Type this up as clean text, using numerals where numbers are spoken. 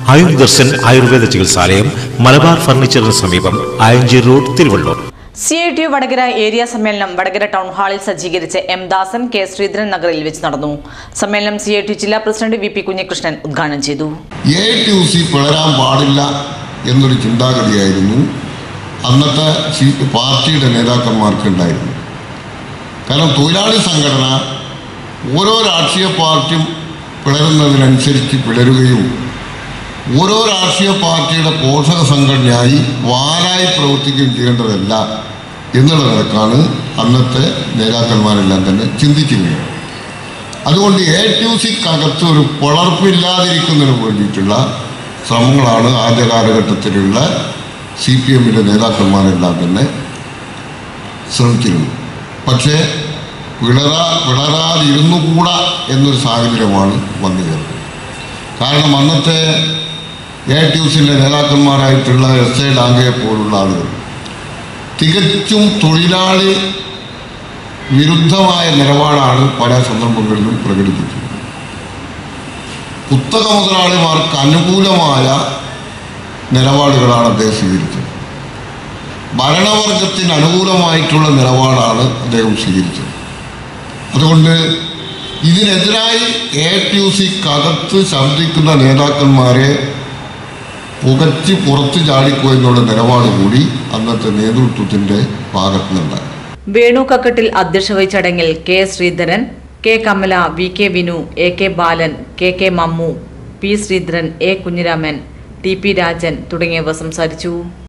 ആയുർദർശൻ ആയുർവേദ ചികിത്സാലയം മലബാർ ഫർണിച്ചറിന് സമീപം Ayanchi road Thiruvallur. CITU Vadakara ഏരിയ സമ്മേളനം വടകര ടൗൺ ഹാളിൽ സജ്ജീകരിച്ച് എം ദാസൻ കെ ശ്രീധരൻ നഗറിൽ വെച്ച് നടന്നു. സമ്മേളനം CITU ജില്ലാ പ്രസിഡന്റ് VP കുഞ്ഞികൃഷ്ണൻ ഉദ്ഘാടനം ചെയ്തു. AITUC പിളരാൻ പാടില്ല എന്നൊരു ചിന്താഗതിയായിരുന്നു അന്നത്തെ പാർട്ടിയുടെ നേതാക്കന്മാർക്കുണ്ടായിരുന്നു. കാരണം തൊഴിലാളി സംഘടന ഓരോ രാഷ്ട്രീയ പാർട്ടിയും പിളരുന്നതിനനുസരിച്ച് പിളരുകയും ഓരോ രാഷ്ട്രീയ പാർട്ടിയുടെ പോഷക സംഘടനയായി വാലായി പ്രവർത്തിക്കുകയും ചെയ്യേണ്ടതല്ല എന്നുള്ള നിലക്കാണ് അന്നത്തെ നേതാക്കന്മാരെല്ലാം തന്നെ ചിന്തിക്കുന്നത്. അതുകൊണ്ട് AITUCക്കകത്ത് ഒരു പിളർപ്പില്ലാതിരിക്കുന്നതിന് വേണ്ടിയിട്ടുള്ള ശ്രമങ്ങളാണ് ആദ്യ കാലഘട്ടത്തിലുള്ള CPMന്റെ നേതാക്കന്മാരെല്ലാം തന്നെ ശ്രമിച്ചിരുന്നു. പക്ഷേ പിളരാതിരുന്നുകൂടാ എന്നൊരു സാഹചര്യമാണ് വന്നു ചേർന്നത്. കാരണം അന്നത്തെ AITUCന്റെ നേതാക്കന്മാരായിട്ടുള്ള SA ഡാങ്കയെ പോലുള്ള ആളുകൾ തികച്ചും തൊഴിലാളി വിരുദ്ധമായ നിലപാടാണ് പല സന്ദർഭങ്ങളിലും പ്രകടിപ്പിച്ചത്. കുത്തക മുതലാളിമാർക്ക് അനുകൂലമായ നിലപാടുകളാണ് അദ്ദേഹം സ്വീകരിച്ചത്. ഭരണവർഗത്തിന് അനുകൂലമായിട്ടുള്ള നിലപാടാണ് അദ്ദേഹം സ്വീകരിച്ചത്. അതുകൊണ്ട് ഇതിനെതിരായി AITUCക്കകത്ത് ശബ്ദിക്കുന്ന നേതാക്കന്മാരെ പുകച്ച് പുറത്തു ചാടിക്കോ എന്നുള്ള നിലപാട് കൂടി അന്നത്തെ നേതൃത്വത്തിൻ്റെ ഭാഗത്തു നിന്നുണ്ടായി. വേണു കക്കട്ടിൽ അധ്യക്ഷത വഹിച്ച ചടങ്ങിൽ K Sreedharan, K Kamala, VK Vinu, AK Balan, KK Mammu, P Sreedharan, A Kunhiraman, TP Rajan തുടങ്ങിയവർ സംസാരിച്ചു.